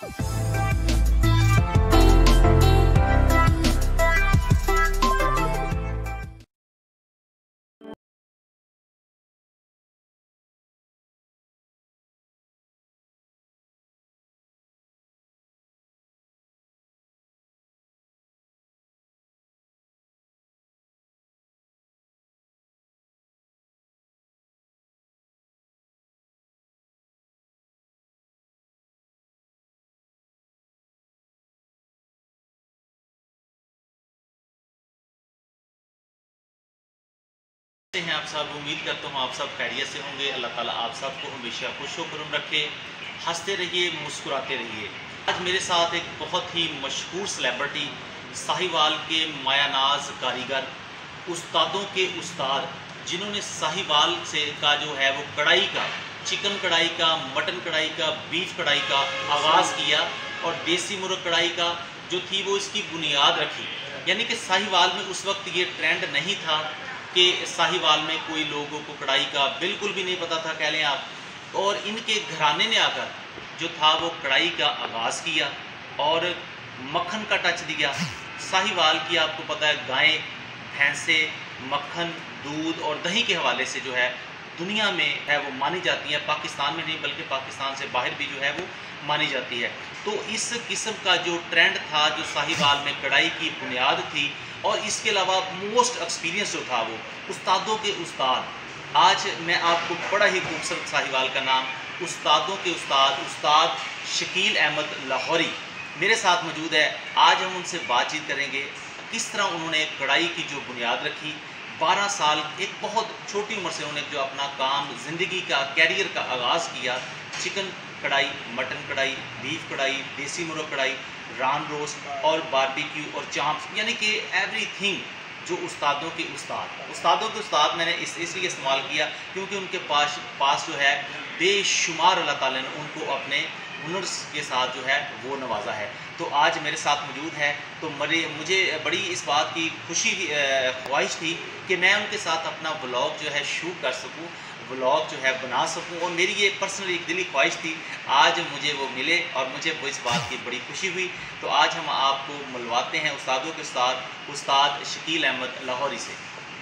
हैं आप सब। उम्मीद करता हूँ आप सब खैरियत से होंगे। अल्लाह ताला आप सबको हमेशा खुश रखे, हंसते रहिए, मुस्कुराते रहिए। आज मेरे साथ एक बहुत ही मशहूर सेलिब्रिटी, साहिवाल के मायानाज कारीगर, उस्तादों के उस्ताद, जिन्होंने साहिवाल से का जो है वो कढ़ाई का, चिकन कढ़ाई का, मटन कढ़ाई का, बीफ कढ़ाई का आगाज़ किया और देसी मुर्ग कढ़ाई का जो थी वो इसकी बुनियाद रखी। यानी कि साहिवाल में उस वक्त ये ट्रेंड नहीं था कि साहिवाल में कोई लोगों को कढ़ाई का बिल्कुल भी नहीं पता था, कह लें आप। और इनके घराने ने आकर जो था वो कढ़ाई का आगाज़ किया और मक्खन का टच दिया। साहिवाल की आपको पता है गायें, भैंसें, मक्खन, दूध और दही के हवाले से जो है दुनिया में है वो मानी जाती है। पाकिस्तान में नहीं बल्कि पाकिस्तान से बाहर भी जो है वो मानी जाती है। तो इस किस्म का जो ट्रेंड था, जो साहिवाल में कढ़ाई की बुनियाद थी, और इसके अलावा मोस्ट एक्सपीरियंस जो था वो उस्तादों के उस्ताद। आज मैं आपको बड़ा ही खूबसूरत साहिवाल का नाम, उस्तादों के उस्ताद शकील अहमद लाहौरी मेरे साथ मौजूद है। आज हम उनसे बातचीत करेंगे किस तरह उन्होंने कढ़ाई की जो बुनियाद रखी। 12 साल, एक बहुत छोटी उम्र से उन्होंने जो अपना काम, ज़िंदगी का, कैरियर का आगाज़ किया। चिकन कढ़ाई, मटन कढ़ाई, बीफ कढ़ाई, देसी मुर्ग कढ़ाई, रान रोस्ट और बारबेक्यू और चाम्स, यानी कि एवरीथिंग जो उस्तादों के उस्ताद मैंने इसलिए इस्तेमाल किया क्योंकि उनके पास जो है बेशुमार अल्लाह ताला ने उनको अपने हुनर्स के साथ जो है वो नवाजा है। तो आज मेरे साथ मौजूद है। तो मुझे बड़ी इस बात की ख्वाहिश थी कि मैं उनके साथ अपना व्लॉग जो है शूट कर सकूं, व्लॉग जो है बना सकूं, और मेरी ये पर्सनल एक दिली ख्वाहिश थी। आज मुझे वो मिले और मुझे वो इस बात की बड़ी खुशी हुई। तो आज हम आपको मिलवाते हैं उस्तादों के उस्ताद शकील अहमद लाहौरी से।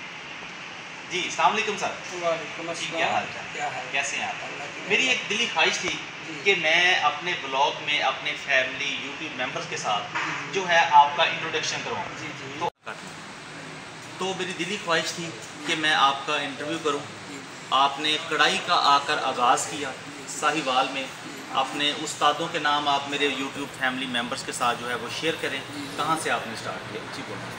जी अस्सलाम वालेकुम सर। वालेकुम अस्सलाम। क्या हाल चाल, कैसे हैं आप? मेरी एक दिली ख्वाहिश थी कि मैं अपने ब्लॉग में अपने फैमिली यूट्यूब मेंबर्स के साथ जो है आपका इंट्रोडक्शन करवाऊँ। तो मेरी दिली ख्वाहिश थी कि मैं आपका इंटरव्यू करूं। आपने कढ़ाई का आकर आगाज़ किया साहिवाल में। अपने उस्तादों के नाम आप मेरे यूट्यूब फैमिली मेंबर्स के साथ जो है वो शेयर करें। कहाँ से आपने स्टार्ट किया? ऊँची बोलो।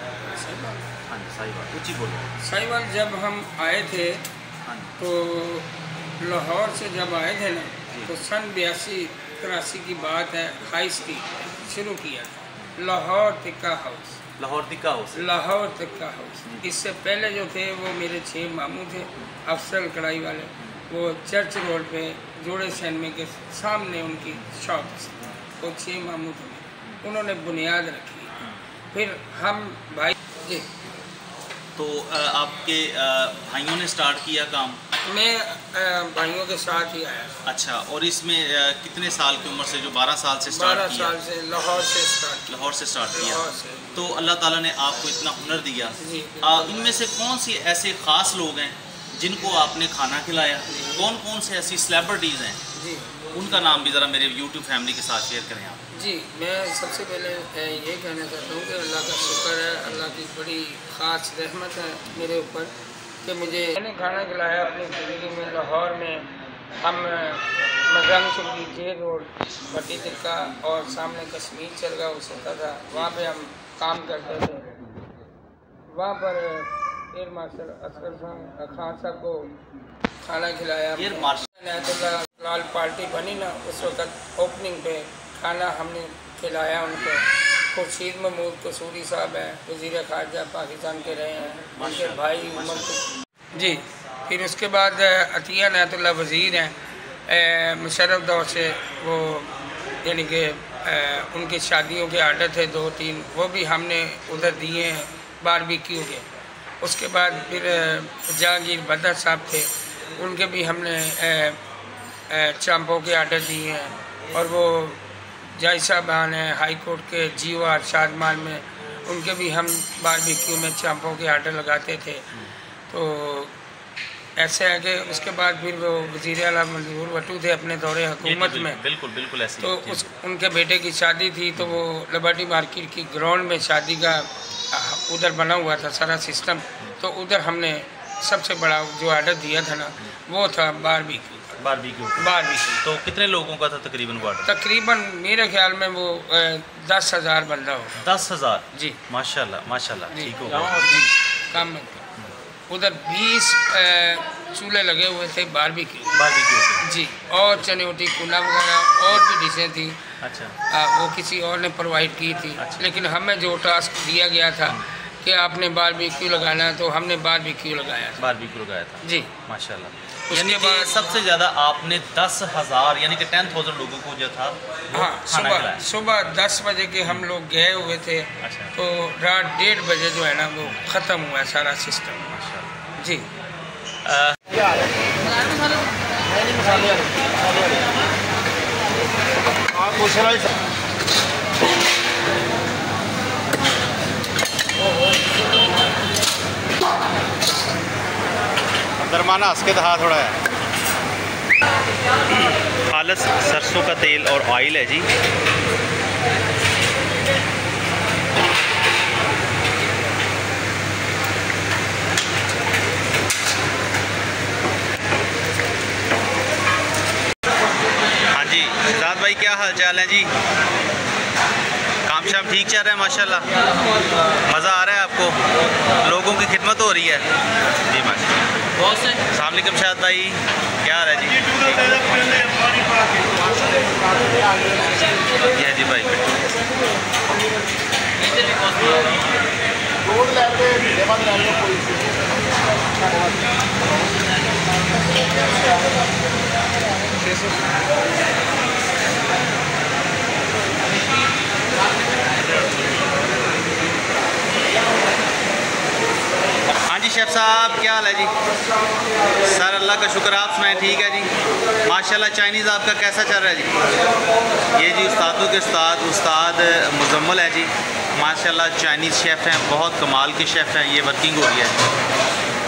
हाँ जी, साहिवाल ऊँची बोलो। साहिवाल जब हम आए थे, हाँ तो लाहौर से जब आए थे ना, तो सन 82-83 की बात है। हाइस की शुरू किया लाहौर तिक्का हाउस। लाहौर तिक्का हाउस। इससे पहले जो थे वो मेरे 6 मामू थे, अफसल कढ़ाई वाले। वो चर्च रोड पे जोड़े सैनमे के सामने उनकी शॉप थी। वो 6 मामू थे, उन्होंने बुनियाद रखी। फिर हम भाई जी, तो आपके भाइयों ने स्टार्ट किया काम? मैं भाइयों के साथ ही आया। अच्छा, और इसमें कितने साल की उम्र से, जो 12 साल से स्टार्ट किया? 12 साल से लाहौर से स्टार्ट किया। तो अल्लाह ताला ने आपको इतना हुनर दिया। इनमें से कौन सी ऐसे ख़ास लोग हैं जिनको आपने खाना खिलाया? कौन कौन से ऐसी सेलिब्रिटीज़ हैं जी, उनका नाम भी ज़रा मेरे यूट्यूब फैमिली के साथ शेयर करें आप। जी, मैं सबसे पहले ये कहना चाहता हूँ कि अल्लाह का शुक्र है, अल्लाह की बड़ी ख़ास रहमत है मेरे ऊपर कि मैंने खाना खिलाया अपनी ज़िंदगी में। लाहौर में हम मजंग चुंगी, जेल रोड, भट्टी तिक्का और सामने कश्मीर चरगा उस होता था, वहाँ पे हम काम करते थे। वहाँ पर एयर मार्शल असगर खान साहब को खाना खिलाया। एयर मार्शल लाल पार्टी बनी ना, उस वक्त ओपनिंग पे खाना हमने खिलाया उनको। खुर्शीद महमूद कसूरी साहब हैं, वज़ीर ख़ारजा पाकिस्तान के रहे हैं, उनके भाई उमर जी। फिर उसके बाद अतिया नायतुल्लाह वज़ीर हैं, मुशर्रफ दौर से, वो यानी कि उनकी शादियों के आर्डर थे 2-3, वो भी हमने उधर दिए हैं बारबेक्यू के। उसके बाद फिर जहांगीर बदर साहब थे, उनके भी हमने चांपों के आर्डर दिए हैं। और वो जज साहबान हैं हाई कोर्ट के जीवार शादमान में, उनके भी हम बारबेक्यू में चांपों के आर्डर लगाते थे। तो ऐसे है कि उसके बाद फिर वो वज़ीर आला मंजूर भट्टू थे अपने दौरे हुकूमत में, बिल्कुल ऐसे। तो उनके बेटे की शादी थी, तो वो लिबर्टी मार्केट की ग्राउंड में शादी का उधर बना हुआ था सारा सिस्टम, तो उधर हमने सबसे बड़ा जो आर्डर दिया था ना वो था बारबेक्यू। तो कितने लोगों का था तकरीबन वो आर्डर? तकरीबन मेरे ख्याल में वो 10,000 बंदा हो। 10,000 जी, माशाल्लाह ठीक हो जी। काम उधर 20 चूल्हे लगे हुए थे बारबेक्यू जी, और चनेटी कुना वगैरह और भी डिशें थी। अच्छा। वो किसी और ने प्रोवाइड की थी। अच्छा। लेकिन हमें जो टास्क दिया गया था कि आपने बारबेक्यू लगाना है, तो हमने बारबेक्यू लगाया था जी, माशाल्लाह। उसके बाद सबसे ज़्यादा आपने 10,000 यानी कि 10,000 लोगों को जो था हाँ सुबह 10 बजे के हम लोग गए हुए थे। अच्छा। तो रात 1:30 बजे जो है ना वो ख़त्म हुआ सारा सिस्टम जी। दरमाना हंस के दहा थोड़ा है। खालिस सरसों का तेल और ऑयल है जी। हाँ जी शहजाद भाई, क्या हाल चाल है जी? काम शाम ठीक चल रहा है माशाल्लाह? मज़ा आ रहा है आपको? लोगों की खिदमत हो रही है जी माशाल्लाह। अस्सलाम वालेकुम शहजाद भाई, क्या हाल है जी? ये जी भाई हाँ जी शेफ साहब, क्या हाल है जी? सर अल्लाह का शुक्र, आप सुनाएं? ठीक है जी माशाल्लाह। चाइनीज़ आपका कैसा चल रहा है जी? ये जी उस्तादों के उस्ताद मुजम्मल है जी माशाल्लाह। चाइनीज़ शेफ़ हैं, बहुत कमाल के शेफ़ हैं। ये वर्किंग हो रही है।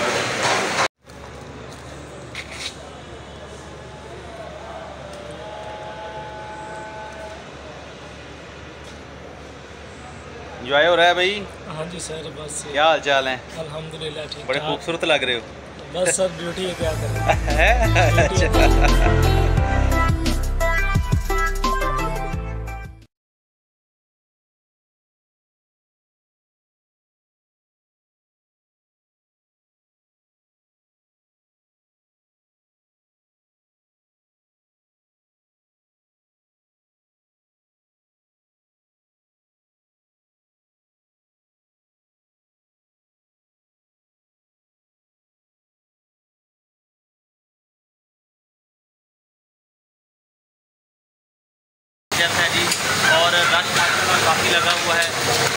एंजॉय हो रहा है भाई? हाँ जी सर, बस क्या हाल चाल है? अल्हम्दुलिल्लाह ठीक। बड़े खूबसूरत लग रहे हो। बस सब ड्यूटी है, क्या करें। अच्छा। है जी, और रश काफ़ी लगा हुआ है।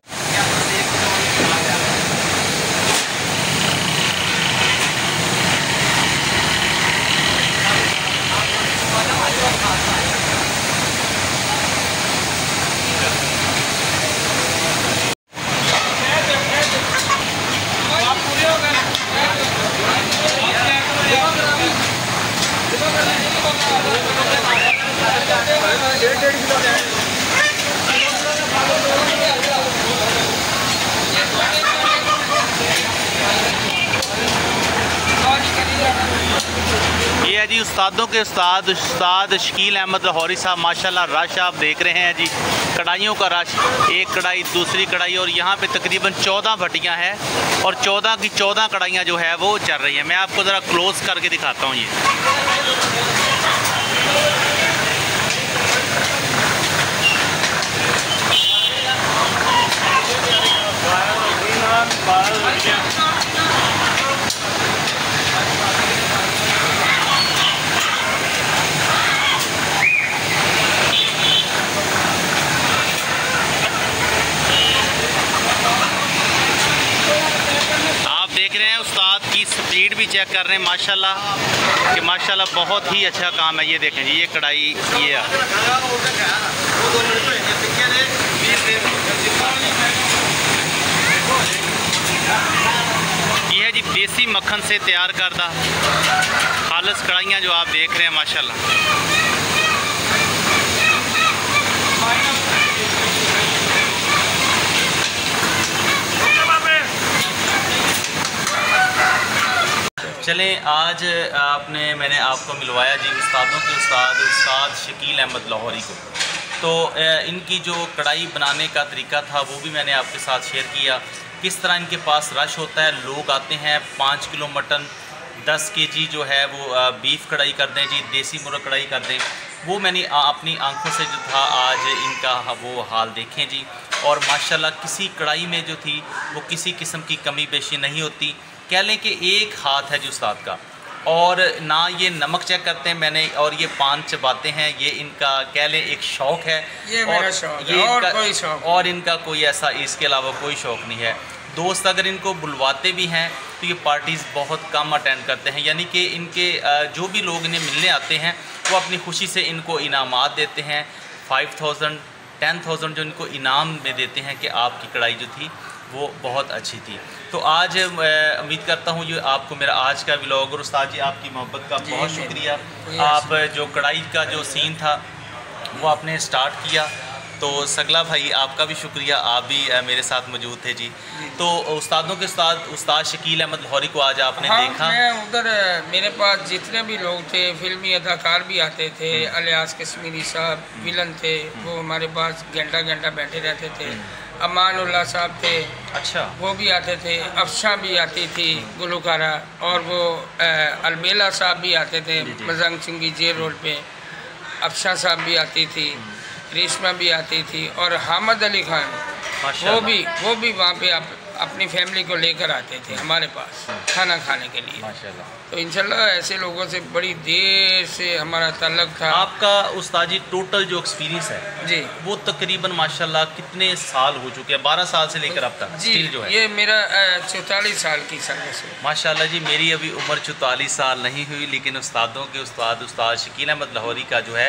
ये है जी उस्तादों के उस्ताद शकील अहमद लाहौरी साहब माशाल्लाह। रश आप देख रहे हैं जी, कढ़ाइयों का रश, एक कढ़ाई दूसरी कढ़ाई, और यहाँ पे तकरीबन 14 भट्टियाँ हैं और 14 की 14 कढ़ाइयाँ जो है वो चल रही हैं। मैं आपको ज़रा क्लोज़ करके दिखाता हूँ। स्पीड भी चेक कर रहे हैं माशाल्लाह कि माशाल्लाह बहुत ही अच्छा काम है। ये देखें जी, ये कढ़ाई ये देसी मक्खन से तैयार करदा खालस कढ़ाइयाँ जो आप देख रहे हैं माशाल्लाह। चलें, आज मैंने आपको मिलवाया जी उस्तादों के उस्ताद शकील अहमद लाहौरी को। तो इनकी जो कढ़ाई बनाने का तरीका था वो भी मैंने आपके साथ शेयर किया, किस तरह इनके पास रश होता है। लोग आते हैं 5 किलो मटन, 10 केजी जो है वो बीफ कढ़ाई कर दें जी, देसी मुर्गा कढ़ाई कर दें। वो मैंने अपनी आंखों से जो था आज इनका वो हाल देखें जी। और माशाल्लाह किसी कढ़ाई में जो थी वो किसी किस्म की कमी पेशी नहीं होती। कह लें कि एक हाथ है जी उस्ताद का, और ना ये नमक चेक करते हैं मैंने, और ये पान चबाते हैं, ये इनका कह लें एक शौक़ है। ये मेरा शौक़ है, और कोई शौक़, और इनका कोई ऐसा इसके अलावा कोई शौक़ नहीं है। दोस्त अगर इनको बुलवाते भी हैं तो ये पार्टीज़ बहुत कम अटेंड करते हैं, यानी कि इनके जो भी लोग इन्हें मिलने आते हैं वो अपनी खुशी से इनको इनामात देते हैं। 5000 10,000 जो इनको इनाम में देते हैं कि आपकी कढ़ाई जो थी वो बहुत अच्छी थी। तो आज उम्मीद करता हूँ ये आपको मेरा आज का व्लॉग, और उस्ताद जी आपकी मोहब्बत का बहुत शुक्रिया। आप जो कढ़ाई का जो सीन था वो आपने स्टार्ट किया, तो सगला भाई आपका भी शुक्रिया, आप भी मेरे साथ मौजूद थे जी। तो उस्तादों के उस्ताद शकील अहमद लाहौरी को आज आपने देखा। मैं उधर मेरे पास जितने भी लोग थे, फिल्मी अदाकार भी आते थे, अलियास कश्मीरी साहब विलन थे, वो हमारे पास घंटा घंटा बैठे रहते थे। अमानुल्लाह साहब थे, अच्छा, वो भी आते थे। अफशा भी आती थी गुलकारा, और वो अलबेला साहब भी आते थे मजंग सिंगी जेल रोड पे। अफशा साहब भी आती थी, रेशमा भी आती थी, और हामिद अली खान वो भी वहाँ पे अपनी फैमिली को लेकर आते थे हमारे पास खाना खाने के लिए माशाल्लाह। तो इंशाल्लाह ऐसे लोगों से बड़ी देर से हमारा ताल्लुक था। आपका उस्ताद जी टोटल जो एक्सपीरियंस है जी वो तकरीबन माशाल्लाह कितने साल हो चुके हैं? 12 साल से लेकर अब तक जी जो है? ये मेरा 44 साल की सर्विस है माशाल्लाह जी। मेरी अभी उम्र 44 साल नहीं हुई, लेकिन उस्तादों के उस्ताद शकील अहमद लाहौरी का जो है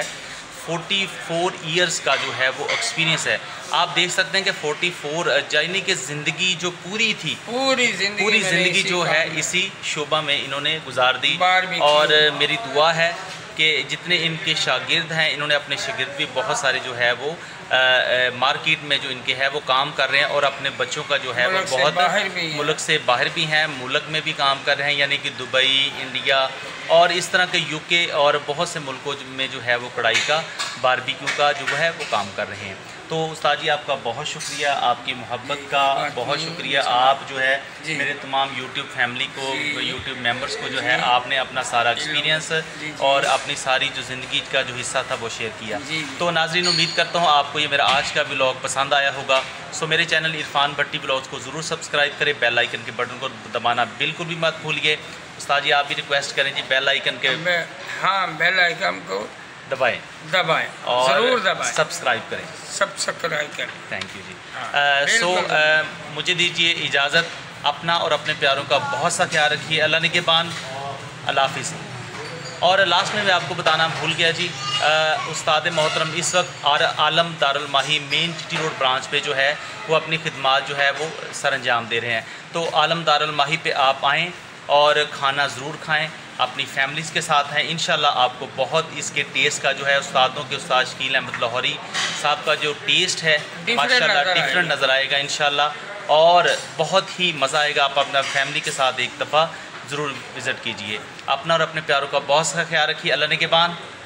44 ईयर्स का जो है वो एक्सपीरियंस है। आप देख सकते हैं कि 44 यानी कि ज़िंदगी जो पूरी थी, पूरी ज़िंदगी जो है इसी शोबा में इन्होंने गुजार दी। और मेरी दुआ है कि जितने इनके शागिर्द हैं, इन्होंने अपने शागिर्द भी बहुत सारे जो है वो मार्केट में जो इनके है वो काम कर रहे हैं, और अपने बच्चों का जो है वो बहुत मुल्क से बाहर भी हैं, मुल्क में भी काम कर रहे हैं, यानी कि दुबई, इंडिया और इस तरह के यूके और बहुत से मुल्कों में जो है वो कढ़ाई का बारबेक्यू का जो है वो काम कर रहे हैं। तो उस्ताद जी आपका बहुत शुक्रिया, आपकी मोहब्बत का बहुत शुक्रिया। आप जो है मेरे तमाम यूट्यूब फैमिली को, यूट्यूब मेंबर्स को जो है आपने अपना सारा एक्सपीरियंस और अपनी सारी जो ज़िंदगी का जो हिस्सा था वो शेयर किया। तो नाज़रीन, उम्मीद करता हूँ आपको ये मेरा आज का व्लॉग पसंद आया होगा। सो मेरे चैनल इरफान भट्टी व्लॉग्स को ज़रूर सब्सक्राइब करें, बेल आइकन के बटन को दबाना बिल्कुल भी मत भूलिए। उस्ताद जी आप भी रिक्वेस्ट करें जी बेल आइकन के, हाँ बेल आइकन को दबाएं और ज़रूर दबाएं, सब्सक्राइब करें, सब्सक्राइब करें। थैंक यू जी। सो मुझे दीजिए इजाज़त। अपना और अपने प्यारों का बहुत सा ख्याल रखिए। अल्लाह निगहबान, अल्लाह हाफिज़। और लास्ट में मैं आपको बताना भूल गया जी, उस्ताद मोहतरम इस वक्त आलम दारुल माही मेन जीटी रोड ब्रांच पे जो है वो अपनी खिदमात जो है वो सर अंजाम दे रहे हैं। तो आलम दारुल माही पे आप आएँ और खाना ज़रूर खाएँ, अपनी फैमिलीज़ के साथ हैं। इंशाल्लाह आपको बहुत इसके टेस्ट का जो है उस्तादों के उस्ताद शकील अहमद लाहौरी साहब का जो टेस्ट है माशाल्लाह डिफरेंट नज़र आएगा इंशाल्लाह, और बहुत ही मज़ा आएगा। आप अपना फैमिली के साथ एक दफ़ा ज़रूर विज़िट कीजिए। अपना और अपने प्यारों का बहुत सा ख्याल रखिए। अल्लाह निगहबान।